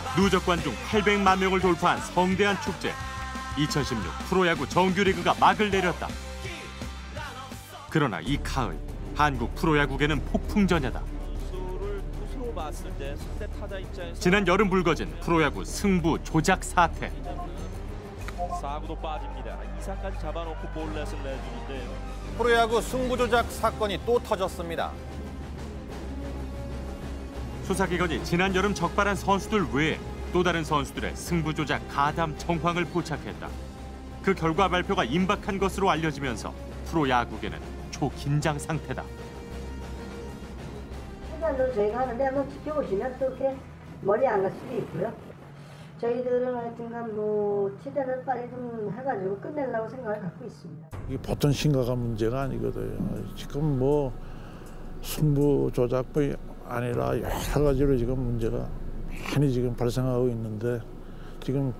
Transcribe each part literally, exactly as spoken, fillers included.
누적 관중 팔백만 명을 돌파한 성대한 축제. 이천십육 프로야구 정규리그가 막을 내렸다. 그러나 이 가을 한국 프로야구계는 폭풍전야다. 지난 여름 불거진 프로야구 승부 조작 사태. 사구도 빠집니다. 이사까지 잡아놓고 볼넷을 내주는데요. 프로야구 승부 조작 사건이 또 터졌습니다. 수사기관이 지난 여름 적발한 선수들 외에 또 다른 선수들의 승부 조작 가담 정황을 포착했다. 그 결과 발표가 임박한 것으로 알려지면서 프로야구계는 초긴장 상태다. 시간도 저희가 하는데 한번 지켜보시면 또 이렇게 머리 안 갈 수도 있고요. 저희들은 하여튼간 뭐 최대한 빨리 좀 해가지고 끝내려고 생각을 갖고 있습니다. 이게 보통 심각한 문제가 아니거든요. 지금 뭐 승부 조작뿐이 아니라 여러 가지로 지금 문제가 많이 지금 발생하고 있는데 지금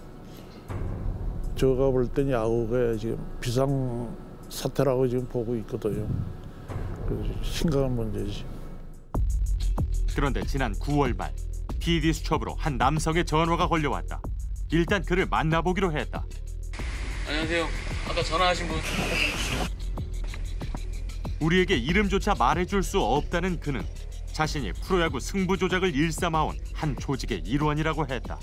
제가 볼 때는 야구가 지금 비상 사태라고 지금 보고 있거든요. 그래서 심각한 문제지. 그런데 지난 구월 말 피디 수첩으로 한 남성의 전화가 걸려왔다. 일단 그를 만나보기로 했다. 안녕하세요. 아까 전화하신 분. 우리에게 이름조차 말해줄 수 없다는 그는 자신이 프로야구 승부 조작을 일삼아온 한 조직의 일원이라고 했다.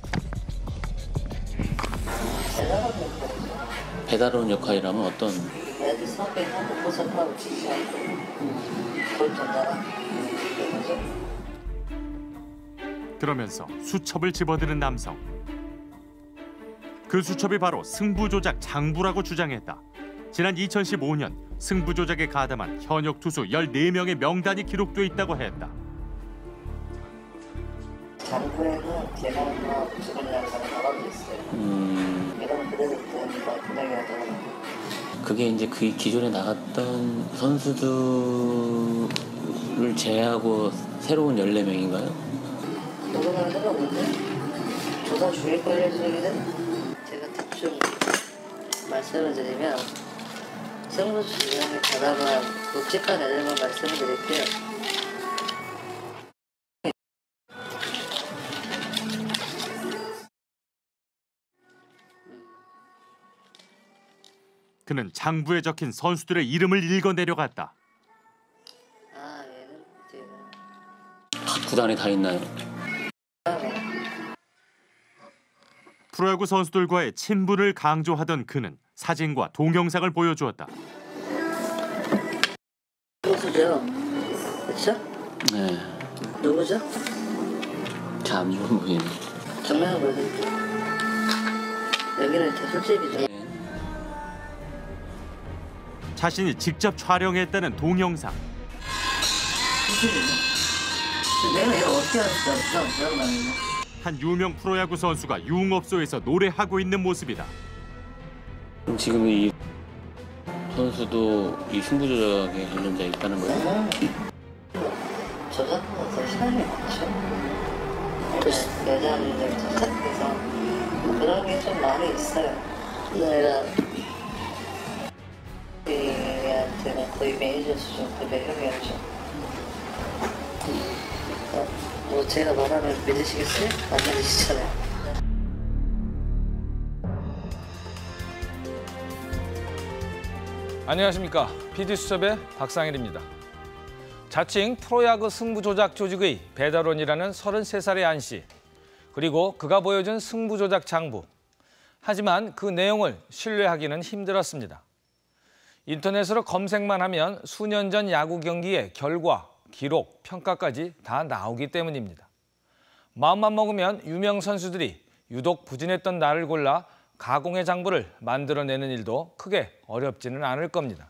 배달원 역할이라면 어떤? 애들 선배하고 보석하고 지시하고 돈 전달하고 그러면서 수첩을 집어드는 남성. 그 수첩이 바로 승부 조작 장부라고 주장했다. 지난 이천십오 년 승부 조작에 가담한 현역 투수 열네 명의 명단이 기록돼 있다고 했다. 장부에는 제목과 부수분이라는 사람이 나가고 있어요. 음. 이런 그대로부터 분명히 하더라고요. 그게 이제 그 기존에 나갔던 선수들을 제외하고 새로운 열네 명인가요? 누구나 해보는데 조사 중일 걸 예정이든 제가 대충 말씀을 드리면 승부 조작에 가담한 묵직한 애들만 말씀을 드릴게요. 그는 장부에 적힌 선수들의 이름을 읽어 내려갔다. 아, 얘는 제가 각 구단에 다 있나요? 프로야구 선수들과의 친분을 강조하던 그는 사진과 동영상을 보여주었다. 누구죠? 그렇죠? 네. 누구죠? 잘 안 보는 분이네. 정면을 보여드릴게요. 여기는 제 술집이죠. 자신이 직접 촬영했다는 동영상. 내가 이거 어떻게 할까? 기억나는데. 한 유명 프로야구 선수가 유흥업소에서 노래하고 있는 모습이다. 그럼 지금 이 선수도 이 승부 조작에 관련돼 있다는 거예요? 저작보다 더 시간이 많죠. 여자분들 착각해서 그런 게 좀 많이 있어요. 내가 얘한테는 거의 매니저 수준 급의 형이었죠. 뭐 제가 말하면 믿으시겠어요? 안 믿으시잖아요. 안녕하십니까. 피디수첩의 박상일입니다. 자칭 프로야구 승부조작 조직의 배달원이라는 서른세 살의 안 씨. 그리고 그가 보여준 승부조작 장부. 하지만 그 내용을 신뢰하기는 힘들었습니다. 인터넷으로 검색만 하면 수년 전 야구 경기의 결과, 기록, 평가까지 다 나오기 때문입니다. 마음만 먹으면 유명 선수들이 유독 부진했던 날을 골라 가공의 장부를 만들어내는 일도 크게 어렵지는 않을 겁니다.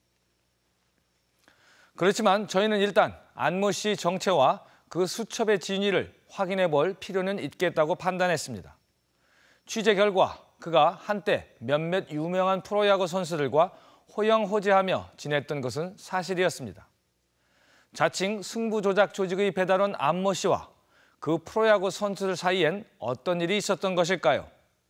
그렇지만 저희는 일단 안모 씨 정체와 그 수첩의 진위를 확인해 볼 필요는 있겠다고 판단했습니다. 취재 결과 그가 한때 몇몇 유명한 프로야구 선수들과 호영호재하며 지냈던 것은 사실이었습니다. 자칭 승부조작 조직의 배달원 안모 씨와 그 프로야구 선수들 사이엔 어떤 일이 있었던 것일까요?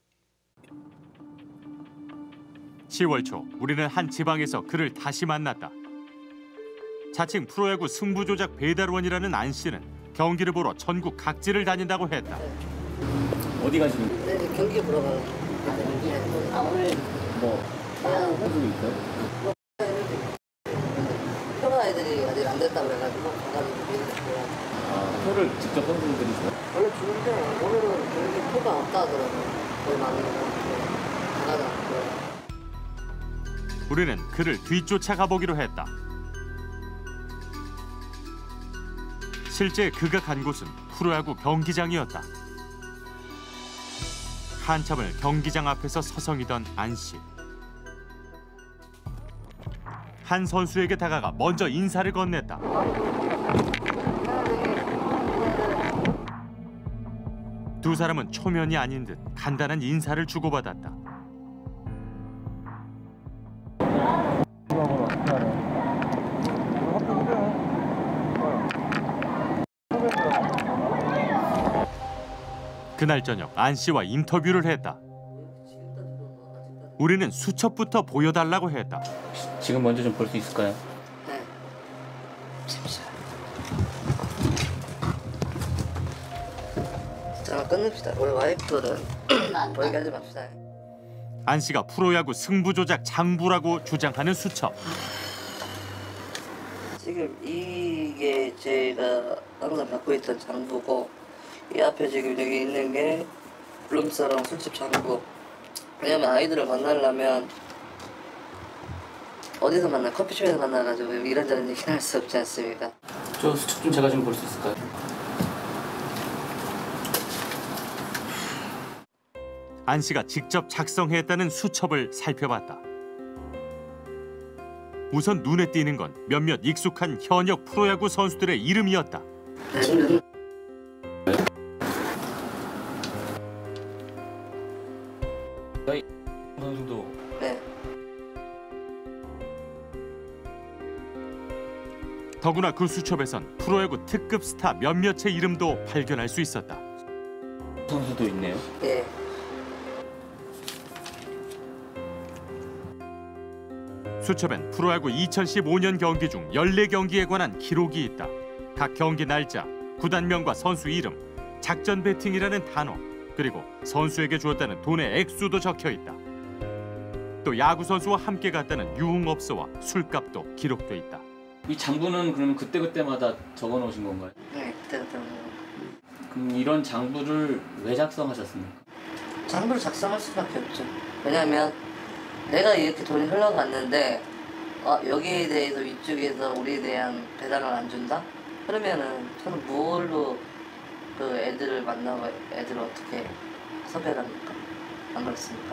시월 초 우리는 한 지방에서 그를 다시 만났다. 자칭 프로야구 승부조작 배달원이라는 안 씨는 경기를 보러 전국 각지를 다닌다고 했다. 어디 가시는 거예요? 네, 경기 보러 가요. 아, 오늘 뭐 선수 있어요? 코로나 애들이 아직 안 됐다고 그래가지고 가가지고 미국에 아, 표를 직접 선수들이 줘요? 원래 주는데 오늘은 경기 표가 없다 하더라고요. 거의 많은 거 나가자. 우리는 그를 뒤쫓아 가보기로 했다. 실제 그가 간 곳은 프로야구 경기장이었다. 한참을 경기장 앞에서 서성이던 안 씨. 한 선수에게 다가가 먼저 인사를 건넸다. 두 사람은 초면이 아닌 듯 간단한 인사를 주고받았다. 그날 저녁 안 씨와 인터뷰를 했다. 우리는 수첩부터 보여달라고 했다. 지금 먼저 좀 볼 수 있을까요? 네. 잠시만. 자, 끝냅시다. 우리 와이프는 보이게 하지 맙시다. 안 씨가 프로야구 승부 조작 장부라고 주장하는 수첩. 지금 이게 제가 항상 갖고 있던 장부고, 이 앞에 지금 여기 있는 게 룸사롱 술집 장부. 왜냐면 아이들을 만나려면 어디서 만나? 커피숍에서 만나가지고 이런저런 얘기를 할 수 없지 않습니까? 저 수첩 좀 제가 좀 볼 수 있을까요? 안 씨가 직접 작성했다는 수첩을 살펴봤다. 우선 눈에 띄는 건 몇몇 익숙한 현역 프로야구 선수들의 이름이었다. 네. 선수도 네. 더구나 그 수첩에선 프로야구 특급 스타 몇몇의 이름도 발견할 수 있었다. 선수도 있네요. 네. 수첩엔 프로야구 이천십오 년 경기 중 열네 경기에 관한 기록이 있다. 각 경기 날짜, 구단명과 선수 이름, 작전 배팅이라는 단어, 그리고 선수에게 주었다는 돈의 액수도 적혀 있다. 또 야구 선수와 함께 갔다는 유흥업소와 술값도 기록돼 있다. 이 장부는 그러면 그때그때마다 적어 놓으신 건가요? 네, 그때부터 그럼 이런 장부를 왜 작성하셨습니까? 장부를 작성할 수밖에 없죠. 왜냐하면 내가 이렇게 돈이 흘러갔는데 어, 여기에 대해서 위쪽에서 우리에 대한 배당을 안 준다? 그러면은 저는 뭘로 그 애들을 만나고 애들을 어떻게 섭외를 합니까? 안 그렇습니까?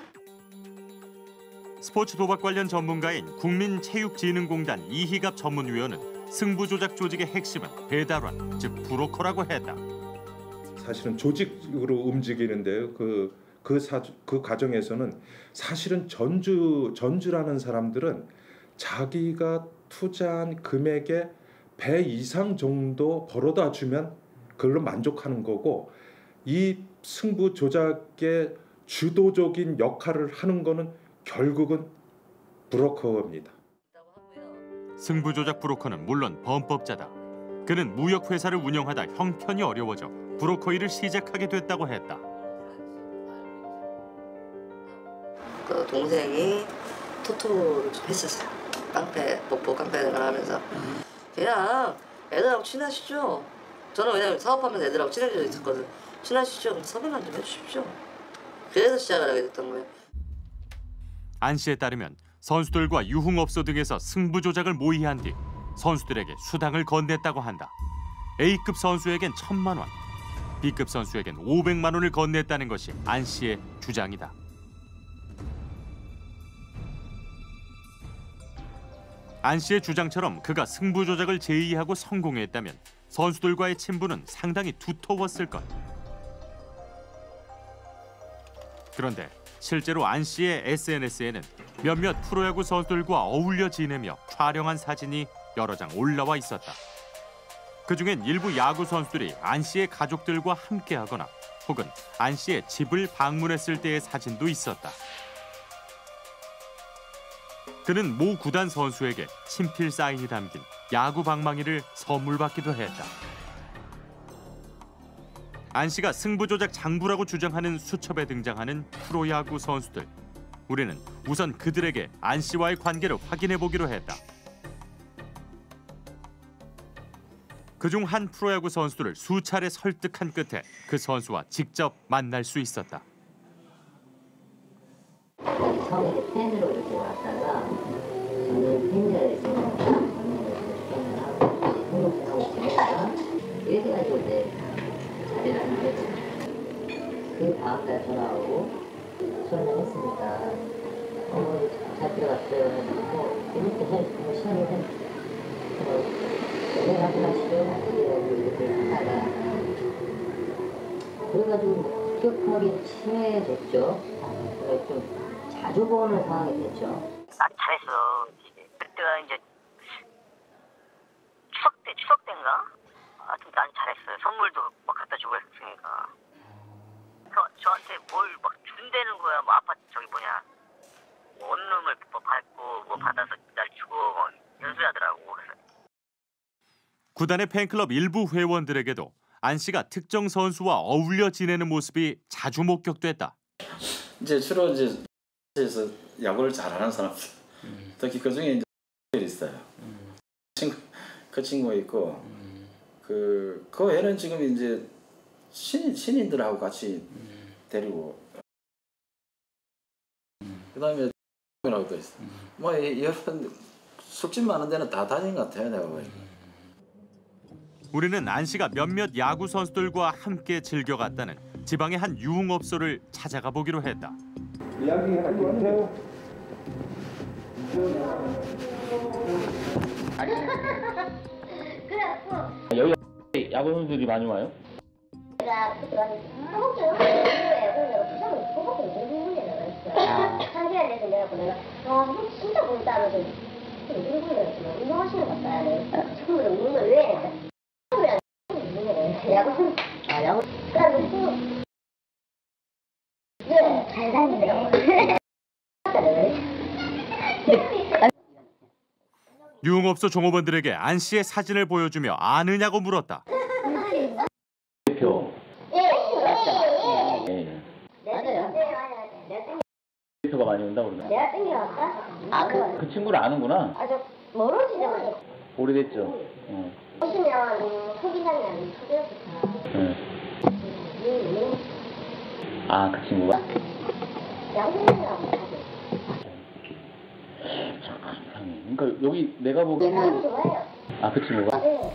스포츠 도박 관련 전문가인 국민체육진흥공단 이희갑 전문위원은 승부 조작 조직의 핵심은 배달원, 즉 브로커라고 했다. 사실은 조직으로 움직이는데요. 그, 그, 사, 그 과정에서는 사실은 전주, 전주라는 사람들은 자기가 투자한 금액의 배 이상 정도 벌어다 주면 그걸로 만족하는 거고, 이 승부 조작의 주도적인 역할을 하는 거는 결국은 브로커입니다. 승부 조작 브로커는 물론 범법자다. 그는 무역회사를 운영하다 형편이 어려워져 브로커 일을 시작하게 됐다고 했다. 그 동생이 토토를 좀 했었어요. 깡패, 뽀뽀 깡패를 하면서 그냥 애들하고 친하시죠. 저는 왜냐면 사업하면서 애들하고 친해져 있었거든. 친하시죠? 그럼 섭외만 좀 해주십시오. 그래서 시작을 하게 됐던 거예요. 안 씨에 따르면 선수들과 유흥업소 등에서 승부 조작을 모의한 뒤 선수들에게 수당을 건넸다고 한다. A급 선수에겐 천만 원, B급 선수에겐 오백만 원을 건넸다는 것이 안 씨의 주장이다. 안 씨의 주장처럼 그가 승부 조작을 제의하고 성공했다면 선수들과의 친분은 상당히 두터웠을 것. 그런데 실제로 안 씨의 에스엔에스에는 몇몇 프로야구 선수들과 어울려 지내며 촬영한 사진이 여러 장 올라와 있었다. 그중엔 일부 야구 선수들이 안 씨의 가족들과 함께하거나 혹은 안 씨의 집을 방문했을 때의 사진도 있었다. 그는 모 구단 선수에게 친필 사인이 담긴 야구 방망이를 선물 받기도 했다. 안 씨가 승부조작 장부라고 주장하는 수첩에 등장하는 프로야구 선수들. 우리는 우선 그들에게 안 씨와의 관계를 확인해 보기로 했다. 그중 한 프로야구 선수를 수차례 설득한 끝에 그 선수와 직접 만날 수 있었다. 처음에 팬으로 이렇게 왔다가 저는 팬들에서 하고 지내다가 이렇게 가지고 이제 자리를 하게 됐어요. 그 다음 날 전화하고 술을 했으니까 어, 잘 들어갔어요. 뭐 이렇게 뭐 시간이 된 내가 하지만 시간이 이렇게 하다가 그래가지고 기억하기 친해졌죠. 좀 자주 보는 상황이 됐죠. 아주 잘했어. 그때가 이제 추석 때, 추석 때인가? 하여튼 난 잘했어요. 선물도 막 갖다 주고 했으니까. 저, 저한테 뭘 막 준다는 거야. 뭐 아파트 저기 뭐냐. 뭐 원룸을 뭐 밟고 뭐 받아서 날 주고 뭐 연수하더라고. 그래서. 구단의 팬클럽 일부 회원들에게도 안 씨가 특정 선수와 어울려 지내는 모습이 자주 목격됐다. 이제 주로 이제 에서 야구를 잘하는 사람들, 음. 특히 그 중에 이제 있어요. 음. 친구, 그 친구가 있고, 음. 그, 그 애는 지금 이제 신인, 신인들하고 같이 음. 데리고, 음. 그 다음에 라고 또 있어. 음. 뭐 여러 술집 많은 데는 다 다닌 것 같아요, 내가 보니까. 음. 우리는 안 씨가 몇몇 야구 선수들과 함께 즐겨갔다는 지방의 한 유흥업소를 찾아가 보기로 했다. 이야기 하나 드릴게요. 여기 야구 선수들이 많이 와요? 야구 아 야구 네, 잘 다니네요. 유흥업소 종업원들에게 안 씨의 사진을 보여주며 아느냐고 물었다. 대표. 예. 예. 맞아요. 대표가 많이 온다 그러나? 내가 땡겨왔다. 아, 그, 그 친구를 아는구나? 아, 저 모르시죠? 오래됐죠? 어. 보시면 소기장이 초대부터. 응. 아, 그 친구가? 양승이라고 참, 그러니까 여기 내가 보기에는 아, 그 친구가?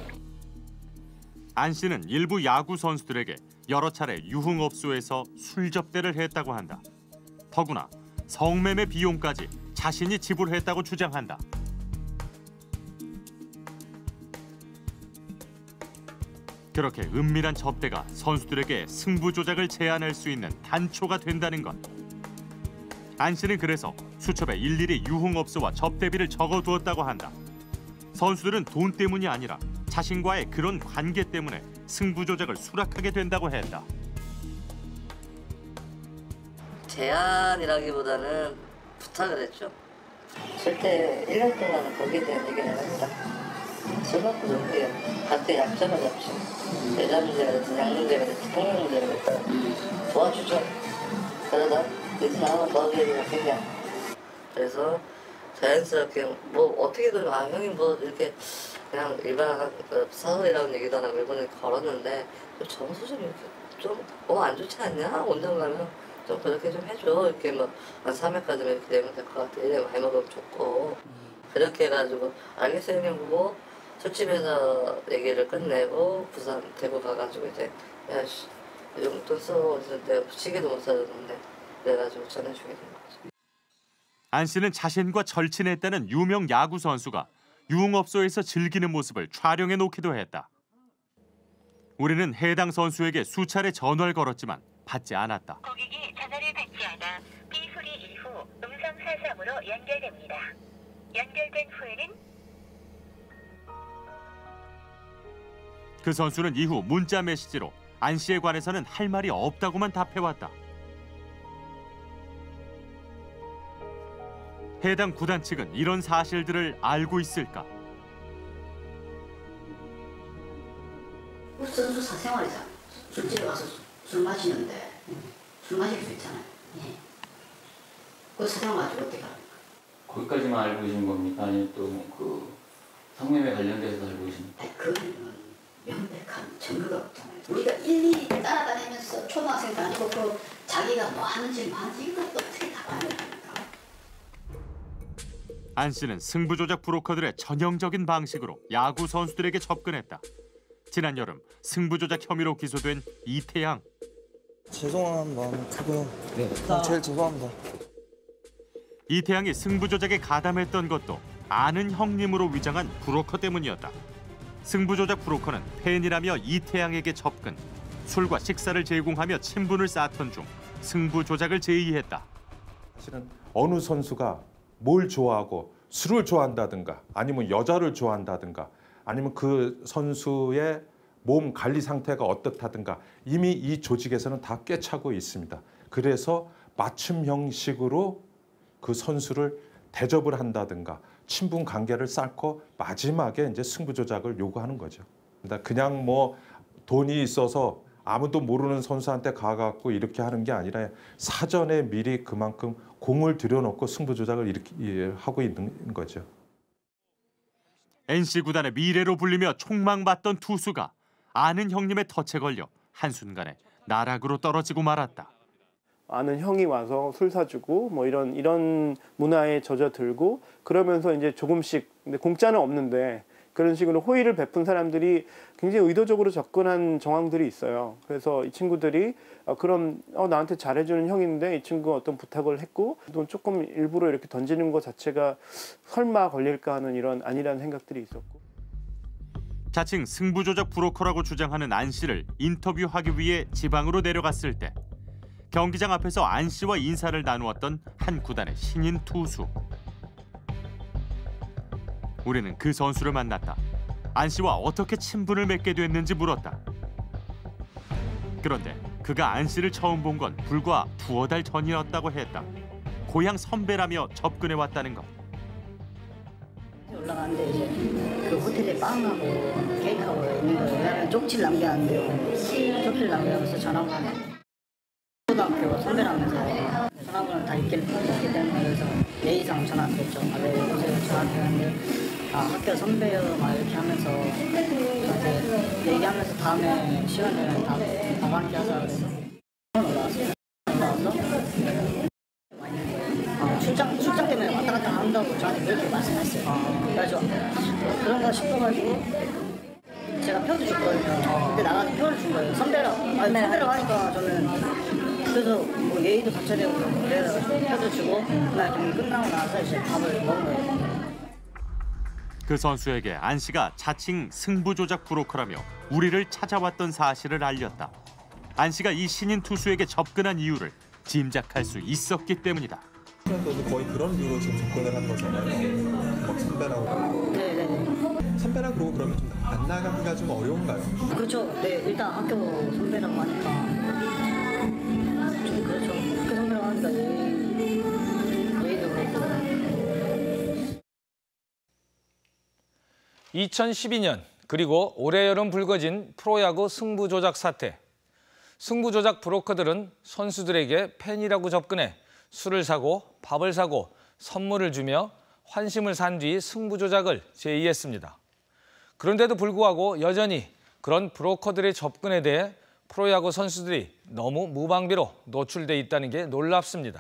안 씨는 일부 야구 선수들에게 여러 차례 유흥업소에서 술 접대를 했다고 한다. 더구나 성매매 비용까지 자신이 지불했다고 주장한다. 그렇게 은밀한 접대가 선수들에게 승부 조작을 제한할 수 있는 단초가 된다는 것. 안 씨는 그래서 수첩에 일일이 유흥업소와 접대비를 적어두었다고 한다. 선수들은 돈 때문이 아니라 자신과의 그런 관계 때문에 승부 조작을 수락하게 된다고 했다. 제안이라기보다는 부탁을 했죠. 절대 일 년 동안은 거기에 대한 얘기를 안 했다. 술 먹고 저렇게 각자 약점을 잡죠. 여자 문제가 됐든 양 문제가 됐든 폭력 문제가 됐든 도와주죠. 그러다 이제 나만 도와줘야 되냐. 그래서 자연스럽게 뭐 어떻게든 아 형이 뭐 이렇게 그냥 일반 그 사설이라는 얘기도 안 하고 일본에 걸었는데 점수 좀 이렇게 좀 너무 안 좋지 않냐? 원정 가면 좀 그렇게 좀 해줘. 이렇게 뭐 한 삼 회까지면 이렇게 되면 될 것 같아. 이래 많이 먹으면 좋고. 그렇게 해가지고 알겠어요 형님 보고 술집에서 얘기를 끝내고 부산 대구 가가지고 이제 야씨 용돈 써. 그래서 시계도 못 사줬는데 그래가지고 전해주게 된 거죠. 안 씨는 자신과 절친했다는 유명 야구 선수가 유흥업소에서 즐기는 모습을 촬영해 놓기도 했다. 우리는 해당 선수에게 수차례 전화를 걸었지만 받지 않았다. 고객이 전화를 받지 않아 삐 소리 이후 음성 사삼으로 연결됩니다. 연결된 후에는 그 선수는 이후 문자 메시지로 안 씨에 관해서는 할 말이 없다고만 답해왔다. 해당 구단 측은 이런 사실들을 알고 있을까? 선수 사생활이잖아. 술집에 가서 술 마시는데 술 마실 수 있잖아요. 예. 그 사장 가지고 어떻게 합니까? 거기까지만 알고 계신 겁니까? 아니면 또 그 성매매 관련돼서 알고 계십니까? 아니, 그거는 명백한 증거가 없잖아요. 우리가 일일이 따라다니면서 초등학생도 아니고 그 자기가 뭐 하는지 뭐 하는지 이것도 어떻게 다 봐야 됩니까? 안 씨는 승부 조작 브로커들의 전형적인 방식으로 야구 선수들에게 접근했다. 지난 여름 승부 조작 혐의로 기소된 이태양. 죄송한 마음이 크고요. 네. 제일 죄송합니다. 이태양이 승부 조작에 가담했던 것도 아는 형님으로 위장한 브로커 때문이었다. 승부 조작 브로커는 팬이라며 이태양에게 접근, 술과 식사를 제공하며 친분을 쌓던 중 승부 조작을 제의했다. 사실은 어느 선수가 뭘 좋아하고 술을 좋아한다든가 아니면 여자를 좋아한다든가 아니면 그 선수의 몸 관리 상태가 어떻다든가 이미 이 조직에서는 다 꿰차고 있습니다. 그래서 맞춤 형식으로 그 선수를 대접을 한다든가 친분 관계를 쌓고 마지막에 이제 승부 조작을 요구하는 거죠. 그냥 뭐 돈이 있어서 아무도 모르는 선수한테 가갖고 이렇게 하는 게 아니라 사전에 미리 그만큼 공을 들여놓고 승부 조작을 이렇게 하고 있는 거죠. 엔씨 구단의 미래로 불리며 촉망받던 투수가 아는 형님의 덫에 걸려 한순간에 나락으로 떨어지고 말았다. 아는 형이 와서 술 사주고 뭐 이런 이런 문화에 젖어들고 그러면서 이제 조금씩 근데 공짜는 없는데 그런 식으로 호의를 베푼 사람들이 굉장히 의도적으로 접근한 정황들이 있어요. 그래서 이 친구들이 어, 그럼 어, 나한테 잘해주는 형인데 이 친구가 어떤 부탁을 했고 또 조금 일부러 이렇게 던지는 것 자체가 설마 걸릴까 하는 이런 아니라는 생각들이 있었고. 자칭 승부 조작 브로커라고 주장하는 안 씨를 인터뷰하기 위해 지방으로 내려갔을 때 경기장 앞에서 안 씨와 인사를 나누었던 한 구단의 신인 투수. 우리는 그 선수를 만났다. 안 씨와 어떻게 친분을 맺게 됐는지 물었다. 그런데 그가 안 씨를 처음 본 건 불과 두어 달 전이었다고 했다. 고향 선배라며 접근해 왔다는 것. 올라가는데 이제 그 호텔에 빵하고 케이크하고 있는 거예요. 왜냐면 쪽지를 남겨놨는데요. 쪽지를 남겨놓으면서 전화번호 초등학교 선배라면서 전화번호를 다 있기 때문에 그래서 예의상 전화 드렸죠. 아, 네, 여보세요. 전화 드렸는데 아, 학교 선배요 막 이렇게 하면서 이제 얘기하면서 다음에 시간 되면 다 밥한끼 하자 그래서 올라왔어요. 올라와서 어, 출장 출장 때문에 왔다 갔다 한다고 저한테 그렇게 말씀했어요. 그래가지고 그런가 싶어가지고 제가 표도 줬거든요. 근데 나가서 표를 준 거예요. 선배라 아니 선배라고 하니까 저는 그래서 뭐 예의도 갖춰야 되고 그래서 표도 주고 그날 경기 끝나고 나서 이제 밥을 먹은 거예요. 그 선수에게 안 씨가 자칭 승부 조작 브로커라며 우리를 찾아왔던 사실을 알렸다. 안 씨가 이 신인 투수에게 접근한 이유를 짐작할 수 있었기 때문이다. 거의 그런 이유로 지금 접근을 한 거잖아요. 막 선배라고. 네네네. 선배라 그러고 그러면 좀 안 나가기가 좀 어려운가요? 그렇죠. 네, 일단 학교 선배라고 하니까 좀 그렇죠. 학교 선배라고 하니까 예의, 예의도 그렇고. 이천십이 년 그리고 올해 여름 불거진 프로야구 승부 조작 사태. 승부 조작 브로커들은 선수들에게 팬이라고 접근해 술을 사고 밥을 사고 선물을 주며 환심을 산 뒤 승부 조작을 제의했습니다. 그런데도 불구하고 여전히 그런 브로커들의 접근에 대해 프로야구 선수들이 너무 무방비로 노출돼 있다는 게 놀랍습니다.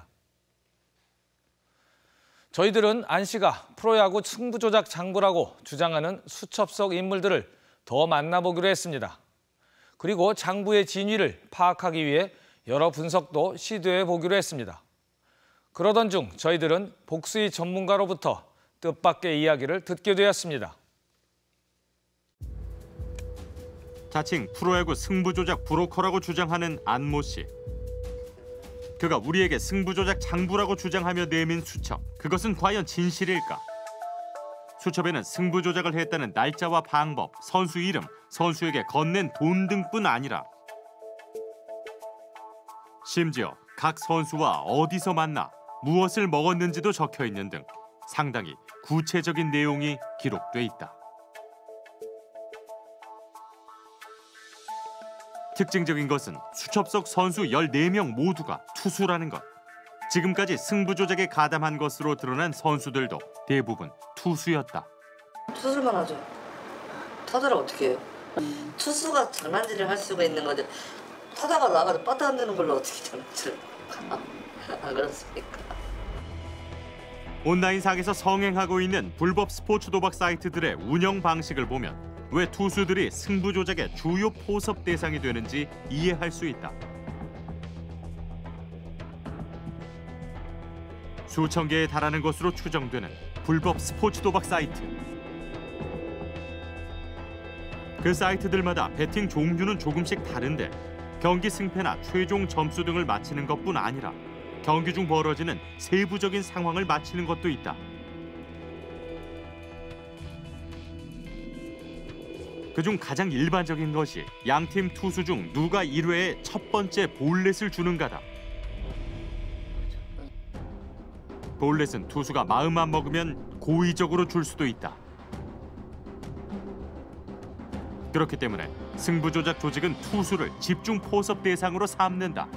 저희들은 안 씨가 프로야구 승부 조작 장부라고 주장하는 수첩 속 인물들을 더 만나보기로 했습니다. 그리고 장부의 진위를 파악하기 위해 여러 분석도 시도해 보기로 했습니다. 그러던 중 저희들은 복수의 전문가로부터 뜻밖의 이야기를 듣게 되었습니다. 자칭 프로야구 승부 조작 브로커라고 주장하는 안모 씨. 그가 우리에게 승부 조작 장부라고 주장하며 내민 수첩. 그것은 과연 진실일까? 수첩에는 승부 조작을 했다는 날짜와 방법, 선수 이름, 선수에게 건넨 돈 등뿐 아니라 심지어 각 선수와 어디서 만나 무엇을 먹었는지도 적혀 있는 등 상당히 구체적인 내용이 기록돼 있다. 특징적인 것은 수첩속 선수 열네 명 모두가 투수라는 것. 지금까지 승부 조작에 가담한 것으로 드러난 선수들도 대부분 투수였다. 투수만 하죠. 타자를 어떻게 해요? 투수가 장난질을 할 수가 있는 거지. 타자가 나가서 빠트 안 되는 걸로 어떻게 장난질을 안 그렇습니까? 온라인상에서 성행하고 있는 불법 스포츠 도박 사이트들의 운영 방식을 보면 왜 투수들이 승부 조작의 주요 포섭 대상이 되는지 이해할 수 있다. 수천 개에 달하는 것으로 추정되는 불법 스포츠 도박 사이트. 그 사이트들마다 배팅 종류는 조금씩 다른데 경기 승패나 최종 점수 등을 맞히는 것뿐 아니라 경기 중 벌어지는 세부적인 상황을 맞히는 것도 있다. 그중 가장 일반적인 것이 양팀 투수 중 누가 일 회에 첫 번째 볼넷을 주는가다. 볼넷은 투수가 마음만 먹으면 고의적으로 줄 수도 있다. 그렇기 때문에 승부 조작 조직은 투수를 집중 포섭 대상으로 삼는다.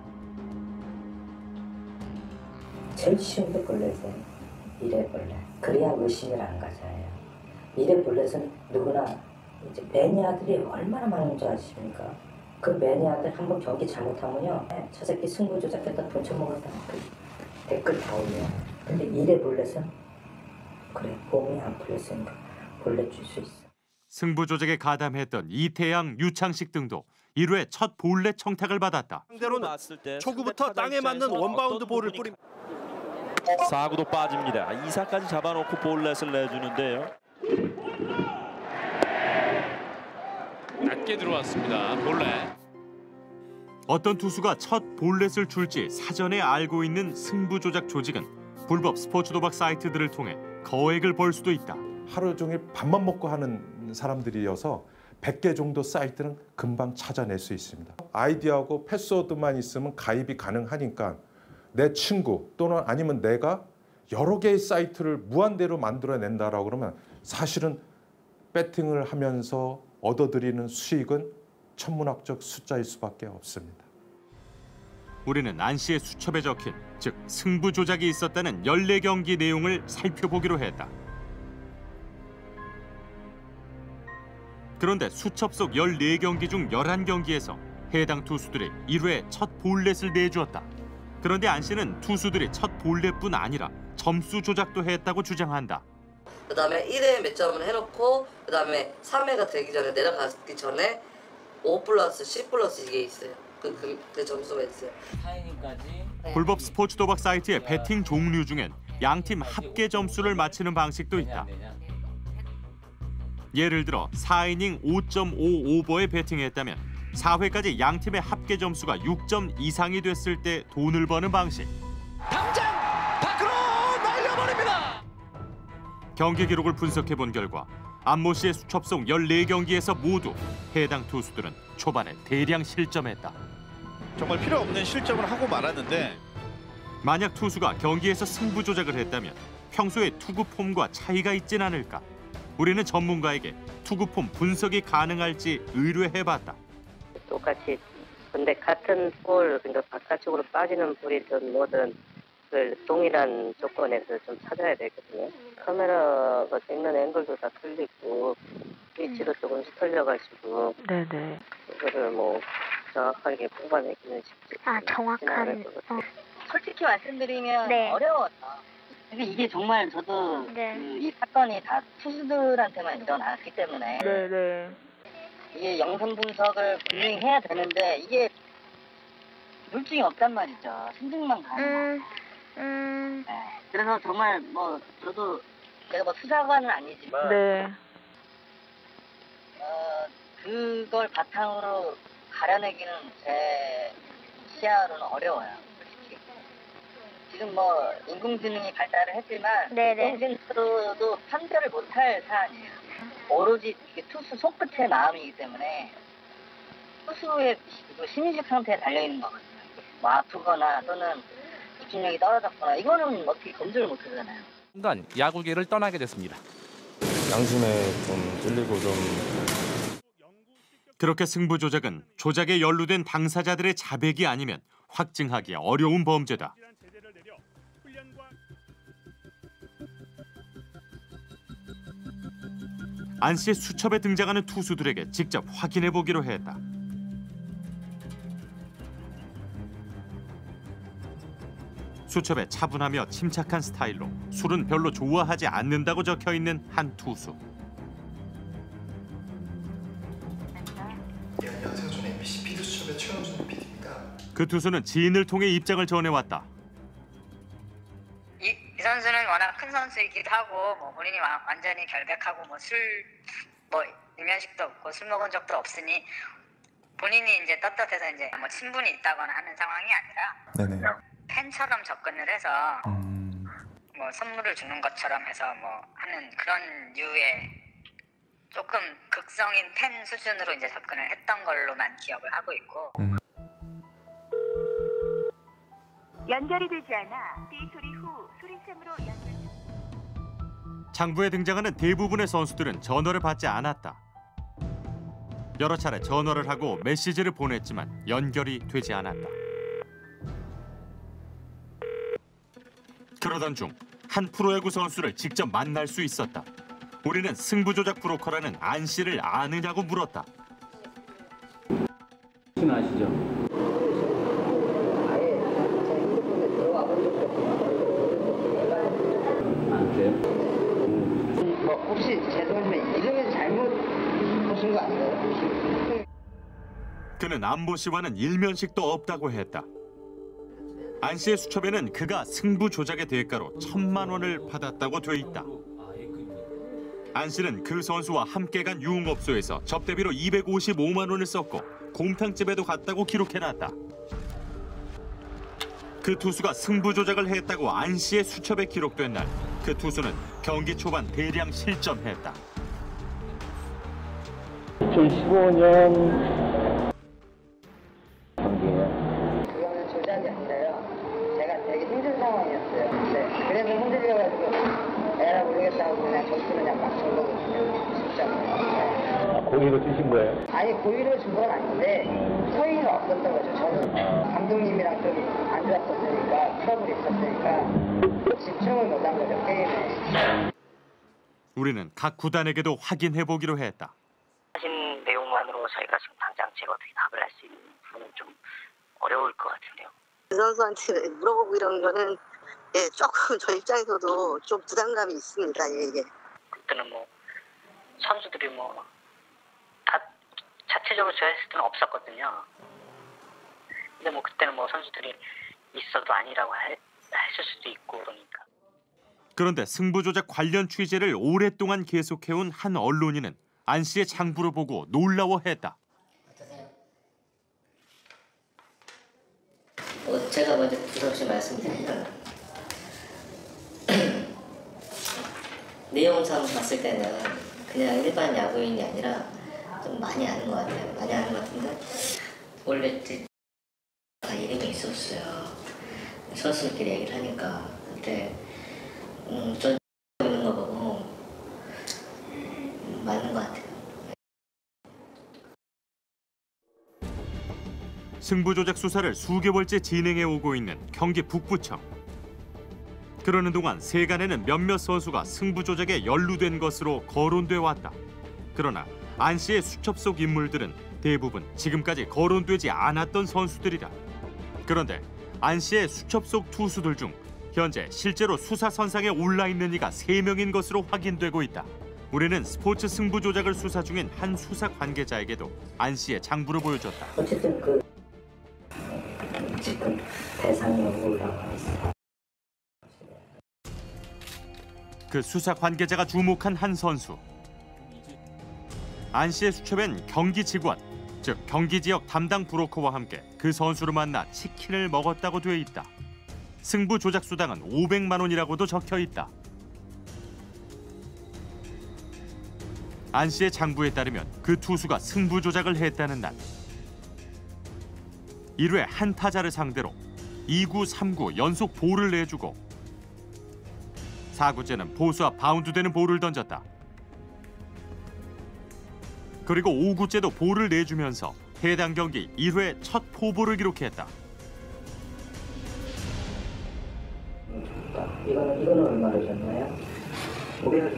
제일 쉬운 게 볼넷은 일 회 볼넷. 그래야 의심을 안 가져요. 일 회 볼넷은 누구나 이제 매니아들이 얼마나 많은 줄 아십니까? 그 매니아들 한번 경기 잘못하면요, 저 새끼 승부 조작했다 돈 처먹었다 그 댓글 다 올려요. 근데 일 회 볼넷은 그래 몸이 안 풀렸으니까 볼넷 줄 수 있어. 승부 조작에 가담했던 이태양, 유창식 등도 일 회 첫 볼넷 청탁을 받았다. 상대로는 초구부터 땅에 맞는 원바운드 볼을 뿌립니다. 사 구도 빠집니다. 이 사까지 잡아놓고 볼넷을 내주는데요. 낮게 들어왔습니다. 볼넷. 어떤 투수가 첫 볼넷을 줄지 사전에 알고 있는 승부 조작 조직은 불법 스포츠 도박 사이트들을 통해 거액을 벌 수도 있다. 하루 종일 밥만 먹고 하는 사람들이어서 백 개 정도 사이트는 금방 찾아낼 수 있습니다. 아이디하고 패스워드만 있으면 가입이 가능하니까 내 친구 또는 아니면 내가 여러 개의 사이트를 무한대로 만들어낸다라고 그러면 사실은 배팅을 하면서 얻어들이는 수익은 천문학적 숫자일 수밖에 없습니다. 우리는 안 씨의 수첩에 적힌 즉 승부 조작이 있었다는 열네 경기 내용을 살펴보기로 했다. 그런데 수첩 속 열네 경기 중 열한 경기에서 해당 투수들이 일 회 첫 볼넷을 내주었다. 그런데 안 씨는 투수들이 첫 볼넷뿐 아니라 점수 조작도 했다고 주장한다. 그 다음에 일 회에 몇 점을 해놓고 그 다음에 삼 회가 되기 전에 내려가기 전에 오 플러스 십 플러스 이게 있어요. 그, 그, 그 점수가 있어요. 불법 스포츠 도박 사이트의 배팅 종류 중엔 양팀 합계 점수를 맞히는 방식도 있다. 예를 들어 사 이닝 오 점 오 오버에 배팅했다면 사 회까지 양팀의 합계 점수가 육 점 이상이 됐을 때 돈을 버는 방식. 당장 밖으로 날려버립니다. 경기 기록을 분석해본 결과 안모 씨의 수첩 속 열네 경기에서 모두 해당 투수들은 초반에 대량 실점했다. 정말 필요 없는 실점을 하고 말았는데 만약 투수가 경기에서 승부 조작을 했다면 평소에 투구 폼과 차이가 있진 않을까? 우리는 전문가에게 투구 폼 분석이 가능할지 의뢰해봤다. 똑같이 근데 같은 볼, 그러니까 바깥쪽으로 빠지는 볼이든 뭐든 그 동일한 조건에서 좀 찾아야 되거든요. 카메라가 찍는 앵글도 다 틀리고 위치도 조금씩 틀려가지고 네네. 그거를 뭐 정확하게 뽑아내기는 쉽지 아 정확한. 어. 솔직히 말씀드리면 네. 어려워요. 근데 이게 정말 저도 네. 그 이 사건이 다 투수들한테만 일어났기 때문에 네네. 이게 영상 분석을 분명히 해야 되는데 이게 물증이 없단 말이죠. 심증만 가는 음, 음. 네. 그래서 정말 뭐 저도 제가 뭐 수사관은 아니지만 네. 어, 그걸 바탕으로 가려내기는 제 시야로는 어려워요. 솔직히. 지금 뭐 인공지능이 발달을 했지만 인공지능으로도 판별을 못할 사안이에요. 오로지 이게 투수 손끝의 마음이기 때문에 투수의 심리적 상태에 달려있는 거거든요. 뭐 아프거나 또는 집중력이 떨어졌거나 이거는 어떻게 검증을 못하잖아요. 순간 야구계를 떠나게 됐습니다. 양심에 좀 찔리고 좀 그렇게 승부 조작은 조작에 연루된 당사자들의 자백이 아니면 확증하기 어려운 범죄다. 안 씨의 수첩에 등장하는 투수들에게 직접 확인해 보기로 했다. 수첩에 차분하며 침착한 스타일로 술은 별로 좋아하지 않는다고 적혀 있는 한 투수. 네, 안녕하세요. 저는 엠비씨 피디수첩의 최현준 피디입니다. 그 투수는 지인을 통해 입장을 전해왔다. 이, 이 선수는 워낙 큰 선수이기도 하고 뭐 본인이 와, 완전히 결백하고 뭐 술 뭐 일면식도 없고 술 먹은 적도 없으니 본인이 이제 떳떳해서 이제 뭐 친분이 있다거나 하는 상황이 아니라 네네. 팬처럼 접근을 해서 음. 뭐 선물을 주는 것처럼 해서 뭐 하는 그런 류의 조금 극성인 팬 수준으로 이제 접근을 했던 걸로만 기억을 하고 있고. 음. 연결이 되지 않아 삐 소리 후 소리샘으로 연결. 장부에 등장하는 대부분의 선수들은 전화를 받지 않았다. 여러 차례 전화를 하고 메시지를 보냈지만 연결이 되지 않았다. 그러던 중 한 프로야구 선수를 직접 만날 수 있었다. 우리는 승부조작 브로커라는 안 씨를 아느냐고 물었다. 혹시 아시죠? 안 그래요? 뭐 혹시 죄송하지만 이름을 잘못 보신 거 아니에요? 그는 안보 씨와는 일면식도 없다고 했다. 안 씨의 수첩에는 그가 승부 조작의 대가로 천만 원을 받았다고 돼 있다. 안 씨는 그 선수와 함께 간 유흥업소에서 접대비로 이백오십오만 원을 썼고 곰탕집에도 갔다고 기록해놨다. 그 투수가 승부 조작을 했다고 안 씨의 수첩에 기록된 날, 그 투수는 경기 초반 대량 실점했다. 이천십오 년 경기에 그거는 조작이 아니라요. 제가 되게 힘든 상황이었어요. 네. 그래서 흔들려가지고 에라 모르겠다고 그냥 점수를 그냥 막 적어보시면 진짜. 네. 고의로 주신 거예요? 아니 고의로 준 건 아닌데 서인이 없었던 거죠. 저는 감독님이랑 좀 안 좋았었으니까 트러블이 있었으니까 집중을 못한 거죠 게임에. 우리는 각 구단에게도 확인해 보기로 했다. 하신 내용만으로 저희가 지금 당장 제가 어떻게 답을 할 수 있는 부분은 좀 어려울 것 같은데요. 그 선수한테 물어보고 이런 거는 예, 조금 저 입장에서도 좀 부담감이 있습니다. 예, 예. 그때는 뭐 선수들이 뭐 다 자체적으로 저했을 때는 없었거든요. 근데 뭐 그때는 뭐 선수들이 있어도 아니라고 할, 했을 수도 있고 그러니까. 그런데 승부조작 관련 취재를 오랫동안 계속해온 한 언론인은 안 씨의 장부를 보고 놀라워했다. 어, 제가 먼저 부서없이 말씀드리면 내용상 봤을 때는 그냥 일반 야구인이 아니라 좀 많이 아는 것 같아요. 많이 아는 것 같은데 원래 다 이름이 있었어요. 선수들끼리 얘기를 하니까 그때 음, 전 있는 거 보고 음, 맞는 것 같아요. 승부조작 수사를 수개월째 진행해 오고 있는 경기 북부청. 그러는 동안 세간에는 몇몇 선수가 승부조작에 연루된 것으로 거론돼 왔다. 그러나 안 씨의 수첩 속 인물들은 대부분 지금까지 거론되지 않았던 선수들이다. 그런데 안 씨의 수첩 속 투수들 중 현재 실제로 수사 선상에 올라 있는 이가 세 명인 것으로 확인되고 있다. 우리는 스포츠 승부 조작을 수사 중인 한 수사 관계자에게도 안 씨의 장부를 보여줬다. 어쨌든 그 지금 대상으로 올라가 있어요. 그 수사 관계자가 주목한 한 선수. 안 씨의 수첩엔 경기 직원, 즉 경기 지역 담당 브로커와 함께 그 선수를 만나 치킨을 먹었다고 돼 있다. 승부 조작 수당은 오백만 원이라고도 적혀 있다. 안 씨의 장부에 따르면 그 투수가 승부 조작을 했다는 날, 일 회 한 타자를 상대로 이 구, 삼 구 연속 볼을 내주고 사 구째는 보수와 바운드되는 볼을 던졌다. 그리고 오 구째도 볼을 내주면서 해당 경기 일 회 첫 포볼을 기록했다. 이거는 이거는 얼마로 줬나요? 오백을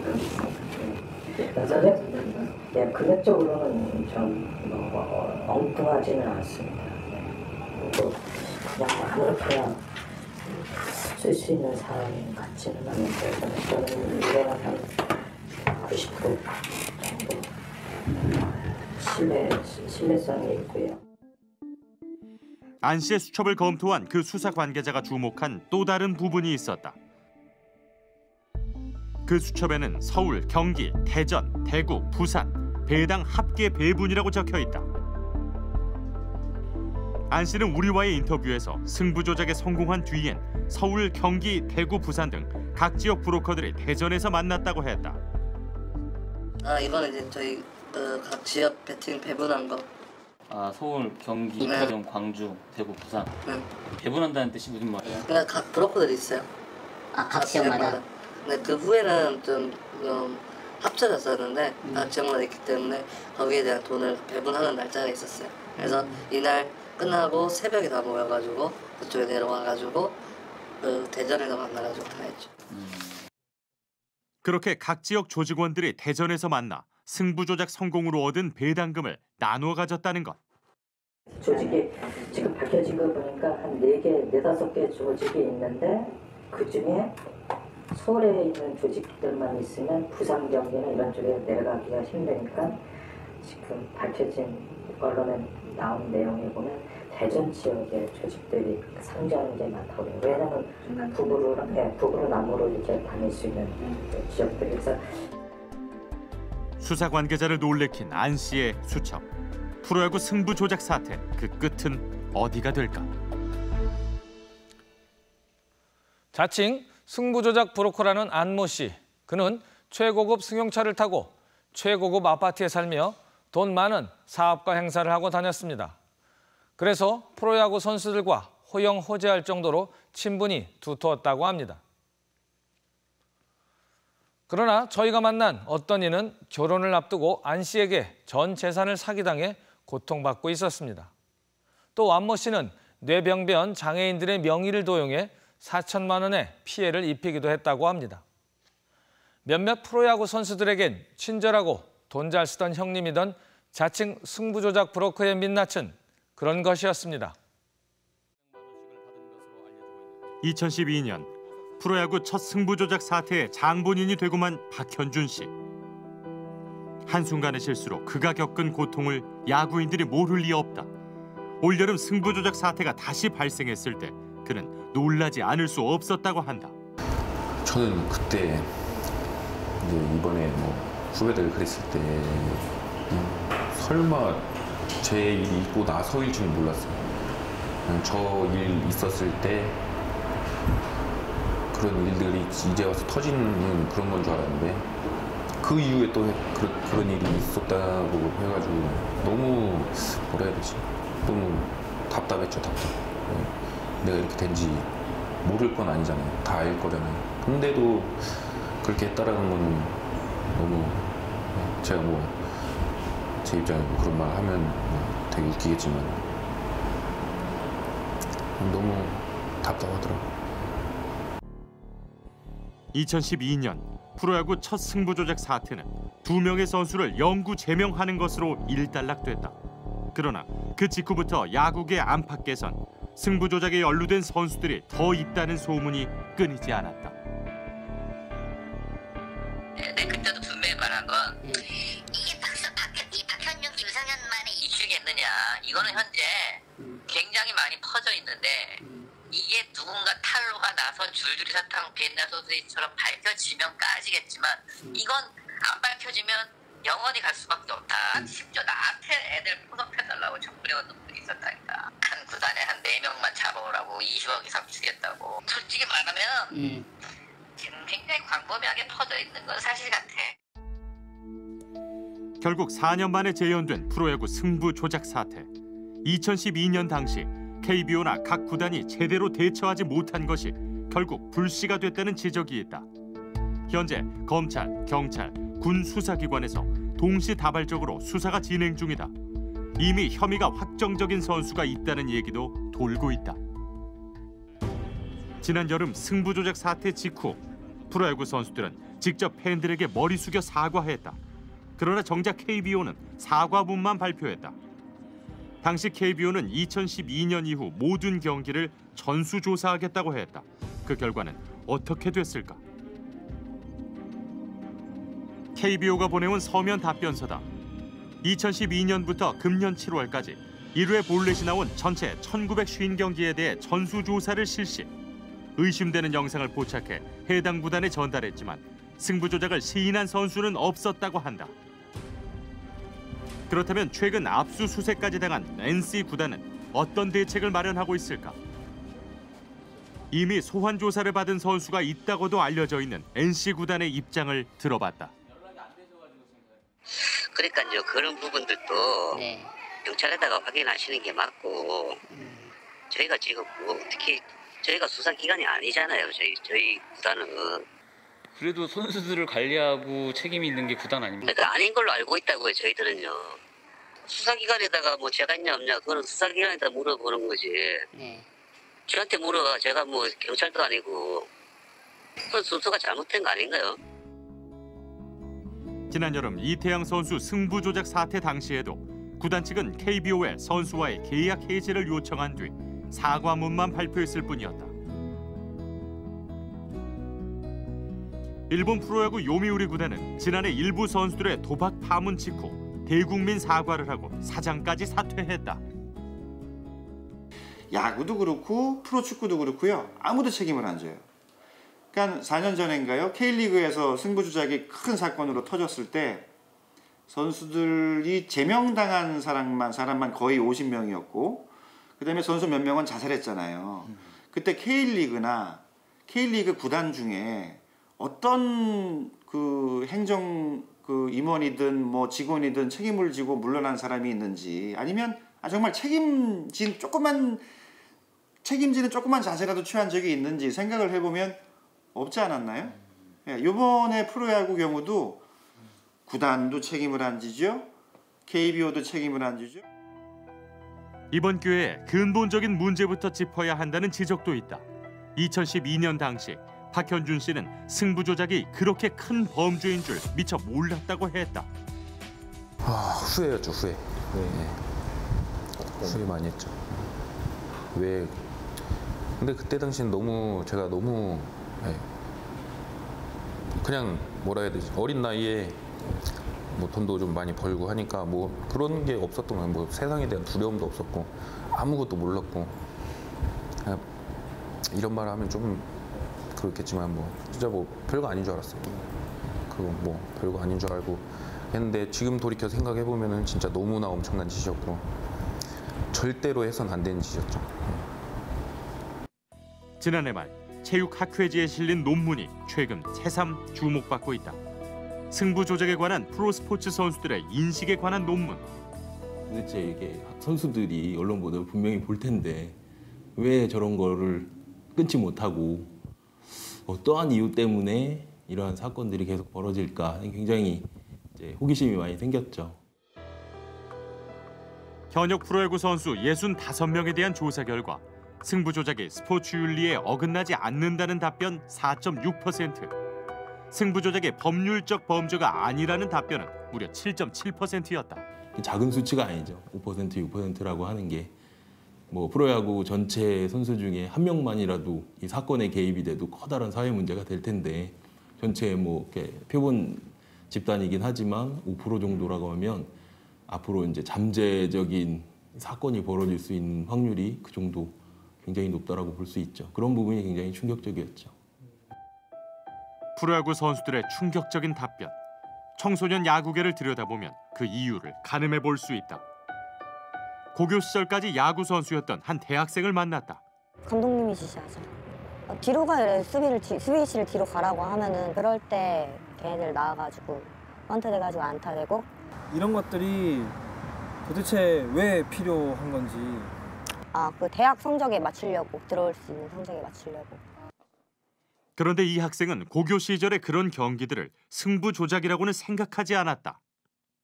금액? 네, 금액적으로는 좀 뭐, 엉뚱하지는 않습니다. 네. 그냥 아무렇게나 쓸 수 있는 사람 같지는 않은데 저는 이거는 한 구십 퍼센트 정도 신뢰, 신뢰성이 있고요. 안 씨의 수첩을 검토한 그 수사 관계자가 주목한 또 다른 부분이 있었다. 그 수첩에는 서울, 경기, 대전, 대구, 부산, 배당 합계 배분이라고 적혀 있다. 안 씨는 우리와의 인터뷰에서 승부 조작에 성공한 뒤엔 서울, 경기, 대구, 부산 등 각 지역 브로커들이 대전에서 만났다고 했다. 아 이거는 이제 저희 그 각 지역 배팅 배분한 거. 아 서울, 경기, 네. 대전, 광주, 대구, 부산. 네. 배분한다는 뜻이 무슨 말이에요? 그러니까 각 브로커들이 있어요. 아, 각 지역마다? 네, 그 후에는 좀, 좀 합쳐졌었는데 음. 각 지역마다 있기 때문에 거기에 대한 돈을 배분하는 날짜가 있었어요. 그래서 음. 이날 끝나고 새벽에 다 모여가지고 그쪽에 내려와가지고 그 대전에서 만나가지고 다 했죠. 음. 그렇게 각 지역 조직원들이 대전에서 만나 승부 조작 성공으로 얻은 배당금을 나누어 가졌다는 것. 조직이 지금 밝혀진 거 보니까 한 네 개, 네다섯 개 조직이 있는데 그 중에 서울에 있는 조직들만 있으면 부산, 경기나 이런 쪽에 내려가기가 힘드니까 지금 밝혀진 언론에 나온 내용에 보면 대전 지역의 조직들이 상주하는 게 많다고 해요. 왜냐하면 북으로, 네, 북으로 남으로 이렇게 다닐 수 있는 지역들에서 수사 관계자를 놀래킨 안 씨의 수첩. 프로야구 승부 조작 사태, 그 끝은 어디가 될까? 자칭 승부 조작 브로커라는 안모 씨. 그는 최고급 승용차를 타고 최고급 아파트에 살며 돈 많은 사업가 행사를 하고 다녔습니다. 그래서 프로야구 선수들과 호영호재할 정도로 친분이 두터웠다고 합니다. 그러나 저희가 만난 어떤 이는 결혼을 앞두고 안 씨에게 전 재산을 사기당해 고통받고 있었습니다. 또 안모 씨는 뇌병변 장애인들의 명의를 도용해 사천만 원의 피해를 입히기도 했다고 합니다. 몇몇 프로야구 선수들에겐 친절하고 돈 잘 쓰던 형님이던 자칭 승부조작 브로커의 민낯은 그런 것이었습니다. 이천십이 년 프로야구 첫 승부조작 사태의 장본인이 되고만 박현준 씨. 한순간의 실수로 그가 겪은 고통을 야구인들이 모를 리 없다. 올여름 승부조작 사태가 다시 발생했을 때 그는 놀라지 않을 수 없었다고 한다. 저는 그때 이제 이번에 뭐 후배들 그랬을 때 음, 설마 제 일이 있고 나서일 줄 몰랐어요. 저 일 있었을 때 그런 일들이 이제 와서 터지는 그런 건 줄 알았는데 그 이후에 또 그, 그런 일이 있었다고 해가지고 너무 뭐라 해야 되지? 너무 답답했죠, 답답. 네. 내가 이렇게 된지 모를 건 아니잖아요. 다 알 거잖아요. 근데도 그렇게 했다라는 거는 너무 제가 뭐 제 입장에 뭐 그런 말 하면 뭐 되게 웃기겠지만 너무 답답하더라고요. 이천십이 년 프로야구 첫 승부조작 사태는 두 명의 선수를 영구 제명하는 것으로 일단락됐다. 그러나 그 직후부터 야구계 안팎에선 승부조작에 연루된 선수들이 더 있다는 소문이 끊이지 않았다. 네, 그때도 분명히 말한 건 이게 박사, 박, 이 박현준, 김상현만의 이슈겠느냐. 이거는 현재 굉장히 많이 퍼져 있는데 이게 누군가 탈로가 나서 줄줄이 사탕 비엔나 소스처럼 밝혀지면까지겠지만 이건 안 밝혀지면 영원히 갈 수밖에 없다. 심지어 나한테 애들 포섭해달라고 접근해온 놈들이 있었다니까. 한 구단에 한 네 명만 잡아오라고 이십억 이상 주겠다고. 솔직히 말하면 음. 지금 굉장히 광범위하게 퍼져 있는 건 사실 같아. 결국 사 년 만에 재연된 프로야구 승부 조작 사태. 이천십이 년 당시 케이비오나 각 구단이 제대로 대처하지 못한 것이 결국 불씨가 됐다는 지적이 있다. 현재 검찰, 경찰, 군 수사기관에서 동시다발적으로 수사가 진행 중이다. 이미 혐의가 확정적인 선수가 있다는 얘기도 돌고 있다. 지난 여름 승부 조작 사태 직후 프로야구 선수들은 직접 팬들에게 머리 숙여 사과했다. 그러나 정작 케이비오는 사과문만 발표했다. 당시 케이비오는 이천십이 년 이후 모든 경기를 전수조사하겠다고 했다. 그 결과는 어떻게 됐을까? 케이비오가 보내온 서면 답변서다. 이천십이 년부터 금년 칠월까지 일 회 볼넷이 나온 전체 천구백오십 경기에 대해 전수조사를 실시. 의심되는 영상을 포착해 해당 구단에 전달했지만 승부 조작을 시인한 선수는 없었다고 한다. 그렇다면 최근 압수수색까지 당한 엔씨 구단은 어떤 대책을 마련하고 있을까? 이미 소환 조사를 받은 선수가 있다고도 알려져 있는 엔씨 구단의 입장을 들어봤다. 그러니까 이제 그런 부분들도 네. 경찰에다가 확인하시는 게 맞고 저희가 지금 뭐 특히 저희가 수사기관이 아니잖아요. 저희 저희 구단은. 그래도 선수들을 관리하고 책임이 있는 게 구단 아닙니까? 그러니까 아닌 걸로 알고 있다고요. 저희들은요. 수사기관에다가 뭐 제가 있냐 없냐 그거는 수사기관에다 물어보는 거지. 네. 저한테 물어봐. 제가 뭐 경찰도 아니고 그건 순서가 잘못된 거 아닌가요? 지난 여름 이태양 선수 승부 조작 사태 당시에도 구단 측은 케이비오에 선수와의 계약 해지를 요청한 뒤 사과문만 발표했을 뿐이었다. 일본 프로야구 요미우리 구단은 지난해 일부 선수들의 도박 파문 직후 대국민 사과를 하고 사장까지 사퇴했다. 야구도 그렇고 프로축구도 그렇고요. 아무도 책임을 안 져요. 그러니까 사 년 전인가요? K리그에서 승부 조작이 큰 사건으로 터졌을 때 선수들이 제명당한 사람만 사람만 거의 오십 명이었고 그다음에 선수 몇 명은 자살했잖아요. 그때 K리그나 K리그 구단 중에 어떤 그 행정 그 임원이든 뭐 직원이든 책임을 지고 물러난 사람이 있는지 아니면 아 정말 책임진 조그만 책임지는 조그만 자세라도 취한 적이 있는지 생각을 해보면 없지 않았나요? 예, 이번에 프로야구 경우도 구단도 책임을 안 지죠. 케이비오도 책임을 안 지죠. 이번 기회에 근본적인 문제부터 짚어야 한다는 지적도 있다. 이천십이 년 당시 박현준 씨는 승부 조작이 그렇게 큰 범죄인 줄 미처 몰랐다고 했다. 아, 후회였죠, 후회. 네. 후회 많이 했죠. 왜? 근데 그때 당시는 너무 제가 너무 네. 그냥 뭐라 해야 되지? 어린 나이에 뭐 돈도 좀 많이 벌고 하니까 뭐 그런 게 없었던 거예요. 뭐 세상에 대한 두려움도 없었고 아무것도 몰랐고 그냥 이런 말 하면 좀 그렇겠지만 뭐 진짜 뭐 별거 아닌 줄 알았어요. 그거 뭐 별거 아닌 줄 알고 했는데 지금 돌이켜 생각해 보면은 진짜 너무나 엄청난 짓이었고 절대로 해선 안 되는 짓이었죠. 지난해 말 체육학회지에 실린 논문이 최근 새삼 주목받고 있다. 승부 조작에 관한 프로스포츠 선수들의 인식에 관한 논문. 도대체 이게 선수들이 언론 보도를 분명히 볼 텐데 왜 저런 거를 끊지 못하고 어떠한 이유 때문에 이러한 사건들이 계속 벌어질까 굉장히 이제 호기심이 많이 생겼죠. 현역 프로야구 선수 육십오 명에 대한 조사 결과 승부 조작이 스포츠 윤리에 어긋나지 않는다는 답변 사 점 육 퍼센트, 승부 조작이 법률적 범죄가 아니라는 답변은 무려 칠 점 칠 퍼센트였다. 작은 수치가 아니죠. 오 퍼센트, 육 퍼센트라고 하는 게 뭐 프로야구 전체 선수 중에 한 명만이라도 이 사건에 개입이 돼도 커다란 사회 문제가 될 텐데 전체 뭐 이렇게 표본 집단이긴 하지만 오 퍼센트 정도라고 하면 앞으로 이제 잠재적인 사건이 벌어질 수 있는 확률이 그 정도 굉장히 높다라고 볼 수 있죠. 그런 부분이 굉장히 충격적이었죠. 프로야구 선수들의 충격적인 답변. 청소년 야구계를 들여다보면 그 이유를 가늠해 볼 수 있다. 고교 시절까지 야구 선수였던 한 대학생을 만났다. 감독님이 지시하죠. 어, 뒤로 가, 수비를 뒤, 수비실을 뒤로 가라고 하면은 그럴 때 걔네들 나와가지고 번트 돼가지고 안타 되고. 이런 것들이 도대체 왜 필요한 건지. 아, 그 대학 성적에 맞추려고, 들어올 수 있는 성적에 맞추려고. 그런데 이 학생은 고교 시절의 그런 경기들을 승부 조작이라고는 생각하지 않았다.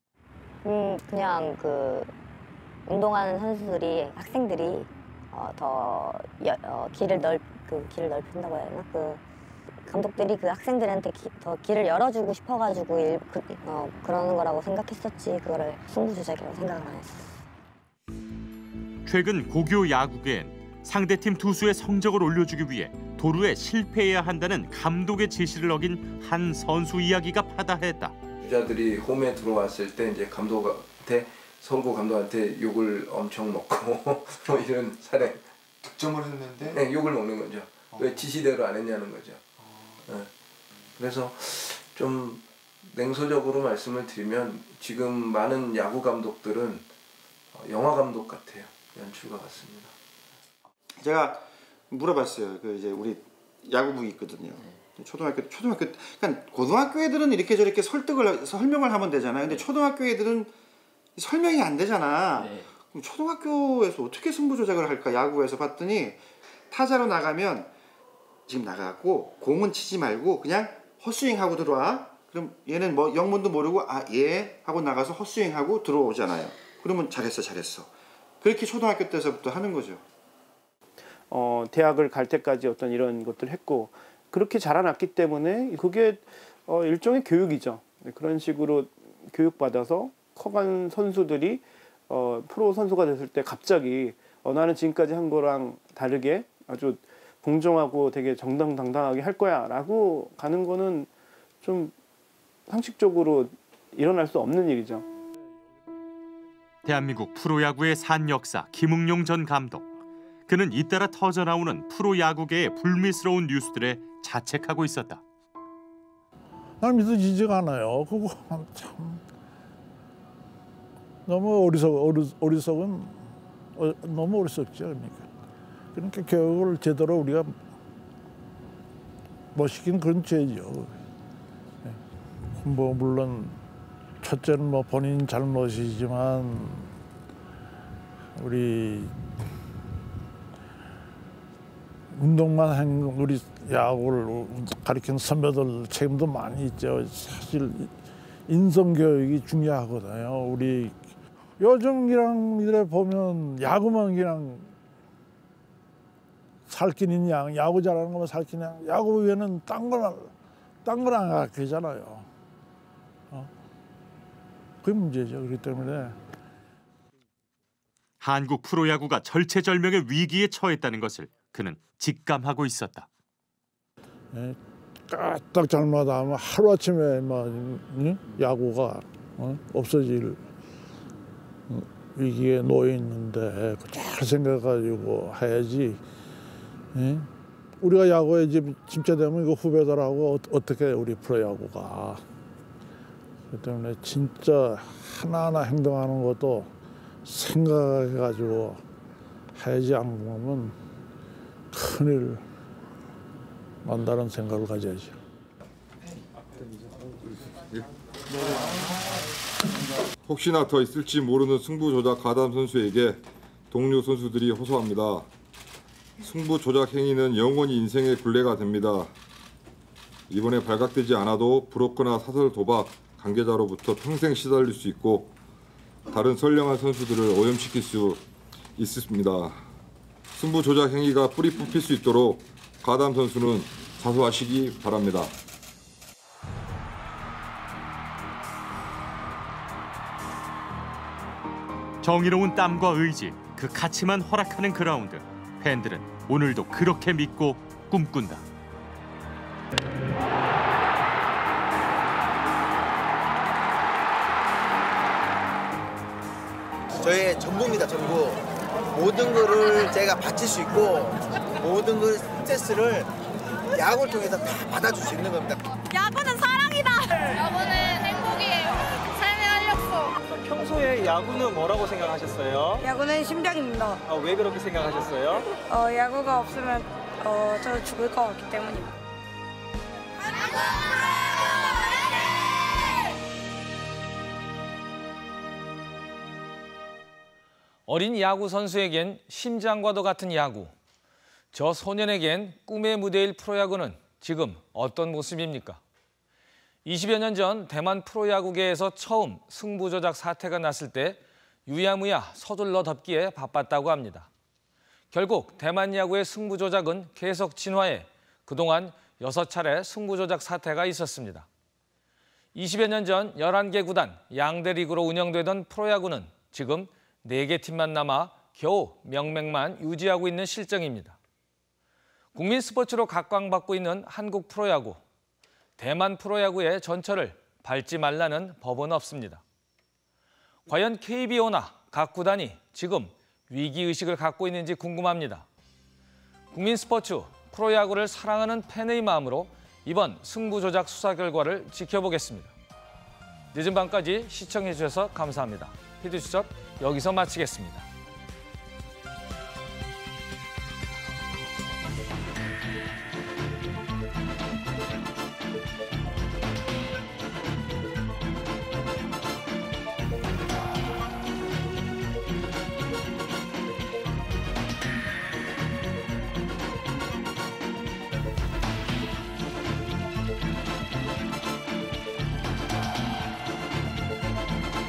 음, 그냥 그 운동하는 선수들이 학생들이 어, 더 여, 어, 길을 넓 그 길을 넓힌다고 해야 되나? 그 감독들이 그 학생들한테 기, 더 길을 열어주고 싶어가지고 일, 그, 어, 그러는 거라고 생각했었지 그거를 승부조작이라고 생각을 안 했어. 최근 고교 야구계엔 상대팀 투수의 성적을 올려주기 위해 도루에 실패해야 한다는 감독의 지시를 어긴 한 선수 이야기가 파다했다. 주자들이 홈에 들어왔을 때 이제 감독한테 선구 감독한테 욕을 엄청 먹고 뭐 이런 사례. 득점을 했는데? 네, 욕을 먹는 거죠. 어. 왜 지시대로 안 했냐는 거죠. 어. 네. 그래서 좀 냉소적으로 말씀을 드리면 지금 많은 야구 감독들은 영화 감독 같아요. 연출가 같습니다. 제가 물어봤어요. 그 이제 우리 야구부 있거든요. 초등학교 초등학교 그러니까 고등학교 애들은 이렇게 저렇게 설득을 설명을 하면 되잖아요. 근데 초등학교 애들은 설명이 안 되잖아. 네. 그럼 초등학교에서 어떻게 승부 조작을 할까? 야구에서 봤더니 타자로 나가면 지금 나가고 공은 치지 말고 그냥 헛스윙 하고 들어와. 그럼 얘는 뭐 영문도 모르고 아 예 하고 나가서 헛스윙 하고 들어오잖아요. 그러면 잘했어 잘했어. 그렇게 초등학교 때서부터 하는 거죠. 어, 대학을 갈 때까지 어떤 이런 것들을 했고 그렇게 자라났기 때문에 그게 어, 일종의 교육이죠. 그런 식으로 교육받아서 커간 선수들이 어, 프로 선수가 됐을 때 갑자기 어, 나는 지금까지 한 거랑 다르게 아주 공정하고 되게 정당당당하게 할 거야 라고 가는 거는 좀 상식적으로 일어날 수 없는 일이죠. 대한민국 프로야구의 산 역사 김웅용 전 감독. 그는 잇따라 터져나오는 프로야구계의 불미스러운 뉴스들에 자책하고 있었다. 난 믿어지지가 않아요. 그거 참 너무 어리석 어리, 어리석은 어, 너무 어리석죠. 그러니까 그러니까 교육을 제대로 우리가 못 시킨 그런 죄죠. 뭐 물론 첫째는 뭐 본인 잘못이지만 우리 운동만 한 우리 야구를 가르치는 선배들 책임도 많이 있죠. 사실 인성교육이 중요하거든요. 우리 요즘 그냥 이래 보면 야구만 그냥 살기는 양, 야구 잘하는 거면 살기는 양, 야구 외에는 딴 걸, 딴 걸 안 가르치잖아요. 어? 그게 문제죠. 그렇기 때문에. 한국 프로야구가 절체절명의 위기에 처했다는 것을 그는 직감하고 있었다. 예, 까딱 잘못하면 하루아침에 막 응? 야구가 어? 없어질 위기에 놓여 있는데 잘 생각가지고 해야지. 예? 우리가 야구에 진짜되면 이거 후배들하고 어떻게 우리 프로야구가. 그렇기 때문에 진짜 하나하나 행동하는 것도 생각해가지고 해야지 안 보면 큰일 난다는 생각을 가져야죠. 혹시나 더 있을지 모르는 승부 조작 가담 선수에게 동료 선수들이 호소합니다. 승부 조작 행위는 영원히 인생의 굴레가 됩니다. 이번에 발각되지 않아도 브로커나 사설 도박 관계자로부터 평생 시달릴 수 있고 다른 선량한 선수들을 오염시킬 수 있습니다. 승부 조작 행위가 뿌리 뽑힐 수 있도록 가담 선수는 자수하시기 바랍니다. 정의로운 땀과 의지, 그 가치만 허락하는 그라운드. 팬들은 오늘도 그렇게 믿고 꿈꾼다. 저의 전부입니다. 전부. 모든 거를 제가 바칠 수 있고 모든 그 스트레스를 야구를 통해서 다 받아줄 수 있는 겁니다. 야구는 사랑이다. 야구는 행복이에요. 삶의 활력소. 평소에 야구는 뭐라고 생각하셨어요? 야구는 심장입니다. 아, 왜 그렇게 생각하셨어요? 어, 야구가 없으면 어, 저 죽을 것 같기 때문입니다. 어린 야구 선수에겐 심장과도 같은 야구. 저 소년에겐 꿈의 무대일 프로야구는 지금 어떤 모습입니까? 이십여 년 전 대만 프로야구계에서 처음 승부 조작 사태가 났을 때 유야무야 서둘러 덮기에 바빴다고 합니다. 결국 대만 야구의 승부 조작은 계속 진화해 그동안 여섯 차례 승부 조작 사태가 있었습니다. 이십여 년 전 열한 개 구단 양대 리그로 운영되던 프로야구는 지금 네 개 팀만 남아 겨우 명맥만 유지하고 있는 실정입니다. 국민 스포츠로 각광받고 있는 한국 프로야구. 대만 프로야구의 전철을 밟지 말라는 법은 없습니다. 과연 케이비오나 각 구단이 지금 위기의식을 갖고 있는지 궁금합니다. 국민 스포츠, 프로야구를 사랑하는 팬의 마음으로 이번 승부 조작 수사 결과를 지켜보겠습니다. 늦은 밤까지 시청해 주셔서 감사합니다. 피디수첩 여기서 마치겠습니다.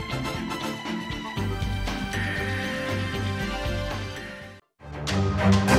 Thank you.